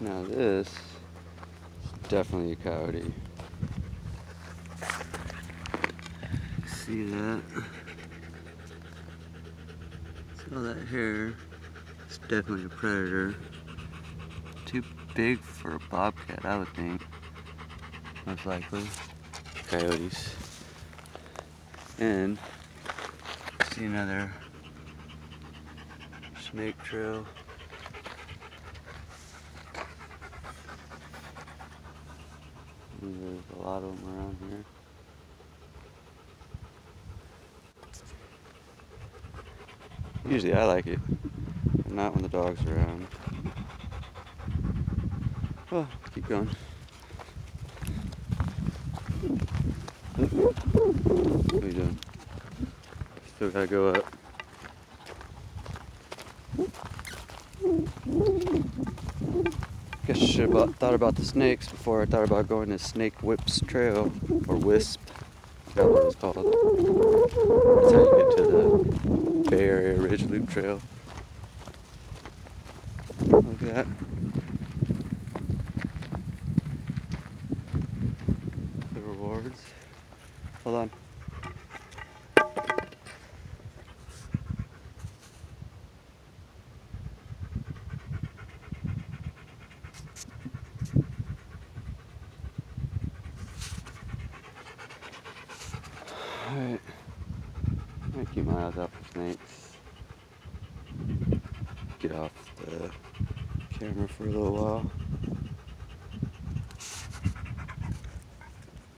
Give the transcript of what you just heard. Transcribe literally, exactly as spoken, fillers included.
Now this is definitely a coyote. See that? See all that hair? It's definitely a predator. Too big for a bobcat, I would think. Most likely. Coyotes. And see another snake trail. There's a lot of them around here. Usually I like it, but not when the dog's around. Oh, keep going. What are you doing? Still gotta go up. Guess I should have thought about the snakes before I thought about going to Snake Whips Trail, or Wisp. I forgot what it's called. That's how you get to the Bay Area Ridge Loop Trail. Look at that. The rewards. Hold on. Alright. I'm gonna keep my eyes out for snakes. Get off the camera for a little while.